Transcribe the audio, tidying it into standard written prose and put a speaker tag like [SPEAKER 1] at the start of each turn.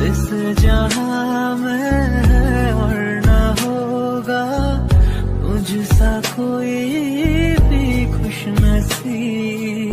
[SPEAKER 1] इस जहां में है और न होगा मुझसा कोई भी खुश नसीब।